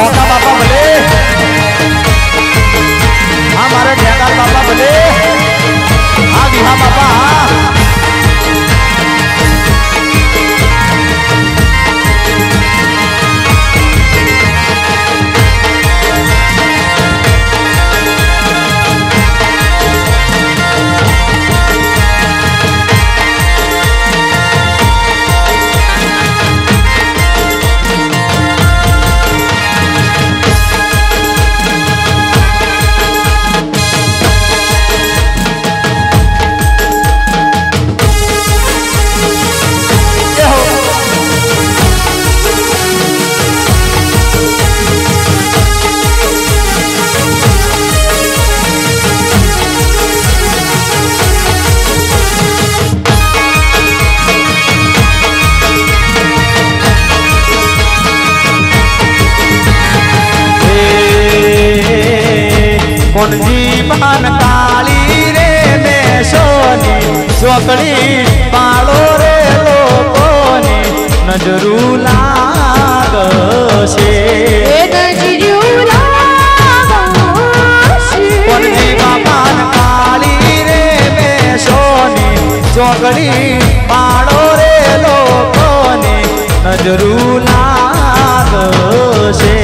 होका बापा भले, हमारे ढेंगा बापा भले, आ बिहा बापा जीवन काली रे में सोनी चौकड़ी पालो रे लोकोनी नजरू लागशे जीवन काली रे में सोनी चौकड़ी पालो रे लोकोनी नजरू लागशे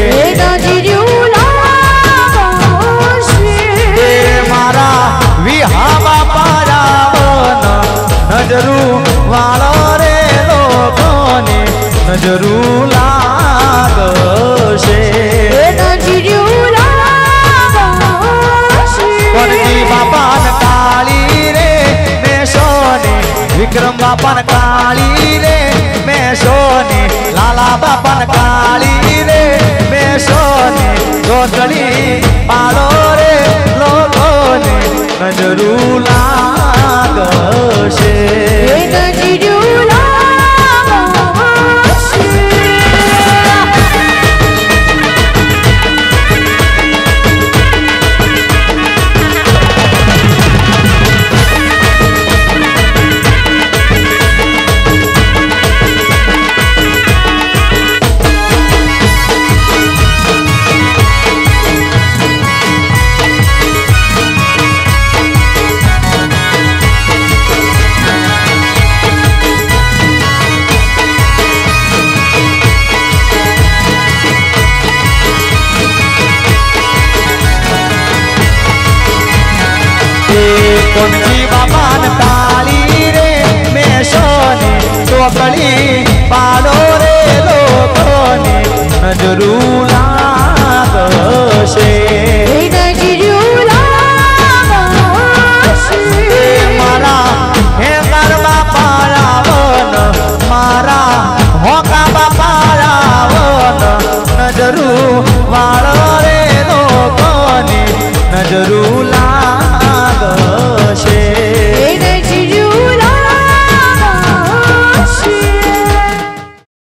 नजरू वालो रे लोकोनी नजरू लागशे कोनजी बापान काली रे में सोनी विक्रम बापान काली रे में सोनी लाला बापान काली रे में सोनी गोदड़ी पालो रे लोकोनी नजरू लागशे कोनजी बापान काली रे में सोनी चौकड़ी पालो रे लोकोनी नजरू लागशे मारा हे गरबा पारावन मारा होका बापा रावन नजरू वालो रे लोकोनी नजरू